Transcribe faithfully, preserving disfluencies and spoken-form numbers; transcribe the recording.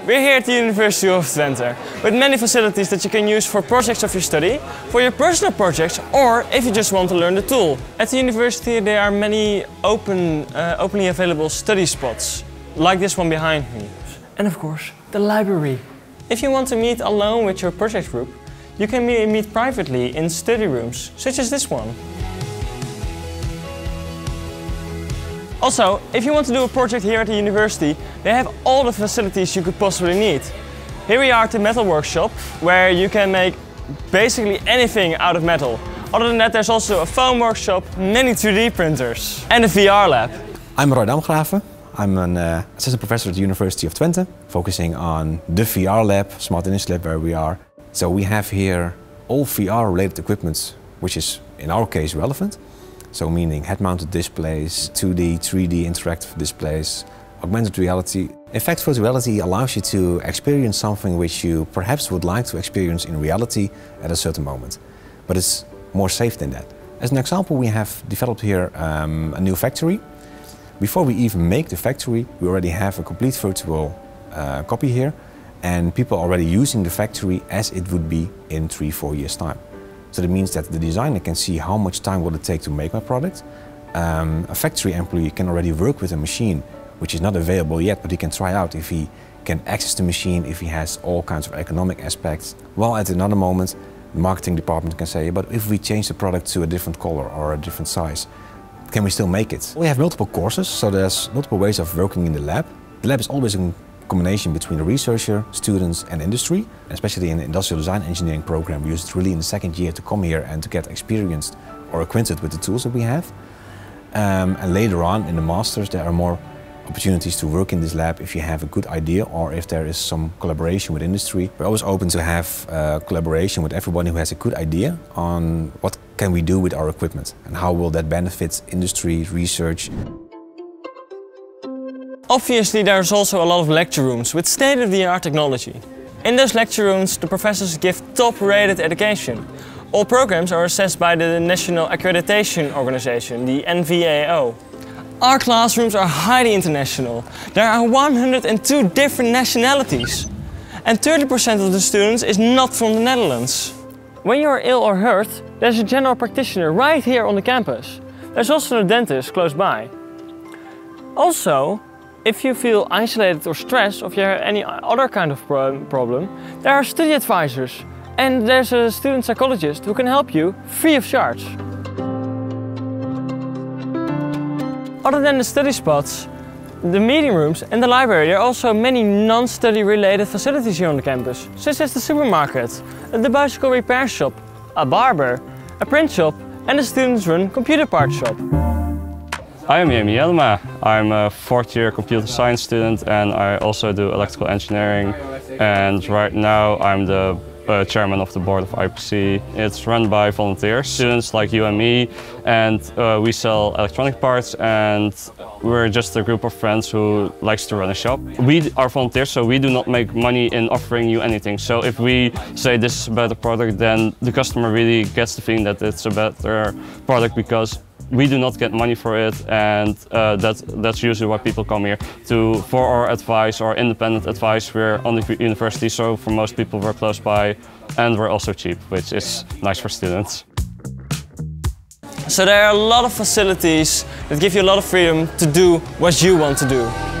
We're here at the University of Twente with many facilities that you can use for projects of your study, for your personal projects, or if you just want to learn the tool. At the university there are many open, uh, openly available study spots, like this one behind me. And of course, the library. If you want to meet alone with your project group, you can meet privately in study rooms, such as this one. Also, if you want to do a project here at the university, they have all the facilities you could possibly need. Here we are at the metal workshop, where you can make basically anything out of metal. Other than that, there's also a foam workshop, many three D printers, and a V R lab. I'm Roy Damgraven. I'm an uh, assistant professor at the University of Twente, focusing on the V R lab, Smart Industry Lab, where we are. So we have here all V R-related equipment, which is in our case relevant. So meaning head-mounted displays, two D, three D interactive displays, augmented reality. In fact, virtual reality allows you to experience something which you perhaps would like to experience in reality at a certain moment. But it's more safe than that. As an example, we have developed here um, a new factory. Before we even make the factory, we already have a complete virtual uh, copy here, and people are already using the factory as it would be in three, four years' time. So that means that the designer can see how much time will it take to make my product. Um, a factory employee can already work with a machine which is not available yet, but he can try out if he can access the machine, if he has all kinds of economic aspects. While at another moment, the marketing department can say, but if we change the product to a different color or a different size, can we still make it? We have multiple courses, so there's multiple ways of working in the lab. The lab is always a combination between the researcher, students and industry. Especially in the industrial design engineering program, we use it really in the second year to come here and to get experienced or acquainted with the tools that we have. Um, and later on in the masters there are more opportunities to work in this lab if you have a good idea or if there is some collaboration with industry. We're always open to have uh, collaboration with everyone who has a good idea on what can we do with our equipment and how will that benefit industry, research. Obviously, there's also a lot of lecture rooms with state-of-the-art technology. In those lecture rooms, the professors give top-rated education. All programs are assessed by the National Accreditation Organization, the N V A O. Our classrooms are highly international. There are one hundred and two different nationalities. And thirty percent of the students is not from the Netherlands. When you are ill or hurt, there's a general practitioner right here on the campus. There's also a dentist close by. Also, if you feel isolated or stressed, or if you have any other kind of problem, there are study advisors and there's a student psychologist who can help you free of charge. Other than the study spots, the meeting rooms and the library, there are also many non-study related facilities here on the campus, such as the supermarket, the bicycle repair shop, a barber, a print shop and a students-run computer part shop. I am Jamie Jelma. I'm a fourth year computer science student and I also do electrical engineering, and right now I'm the uh, chairman of the board of I P C. It's run by volunteers, students like you and me, and uh, we sell electronic parts, and we're just a group of friends who likes to run a shop. We are volunteers, so we do not make money in offering you anything. So if we say this is a better product, then the customer really gets the feeling that it's a better product because we do not get money for it, and uh, that, that's usually why people come here to for our advice or independent advice. We're on the university, so for most people we're close by, and we're also cheap, which is nice for students. So there are a lot of facilities that give you a lot of freedom to do what you want to do.